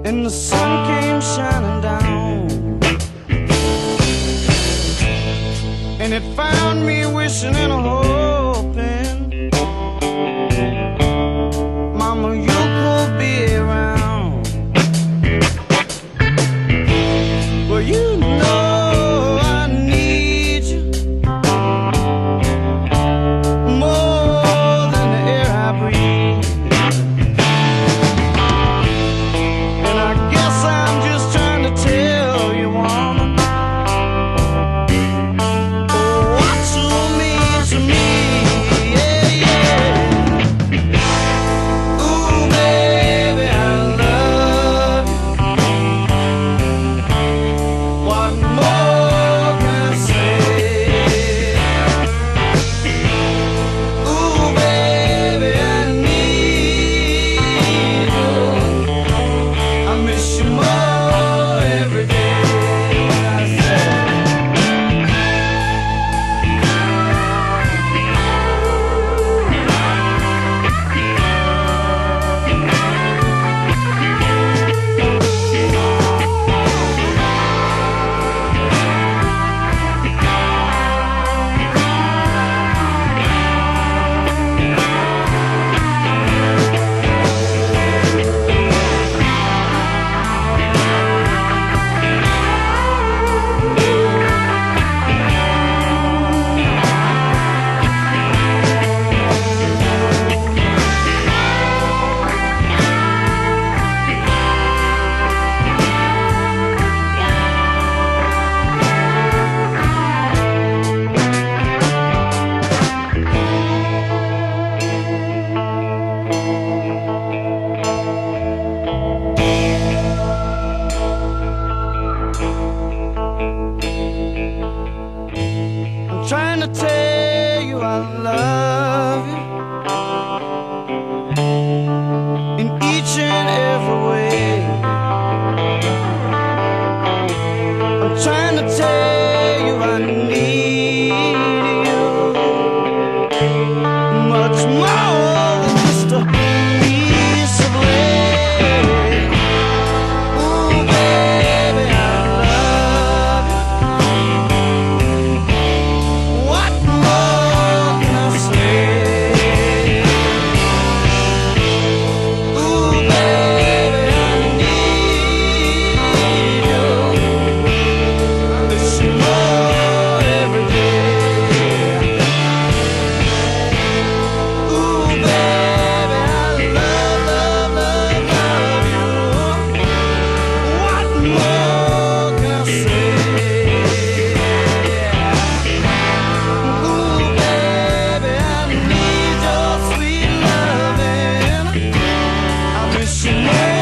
and the sun came shining down, and it found me wishing and hoping, Mama, you could be around. Well, you know I need you more than the air I breathe, and I guess I'm just trying to tell you, woman, what you mean to me. Yeah, yeah. Ooh, baby, I love you. What more can I say? Ooh, baby, I need you. I miss you more every day. I say, I'm trying to tell you I love you in each and every way. I'm trying to tell you I need you much more than just a piece of land. Ooh, baby, I love you. What more can I say? Ooh, baby, I need you. I miss you more every day. Ooh, baby, I love, love, love, love you. What more can I say? Ooh, baby, I need your sweet loving. I miss you more.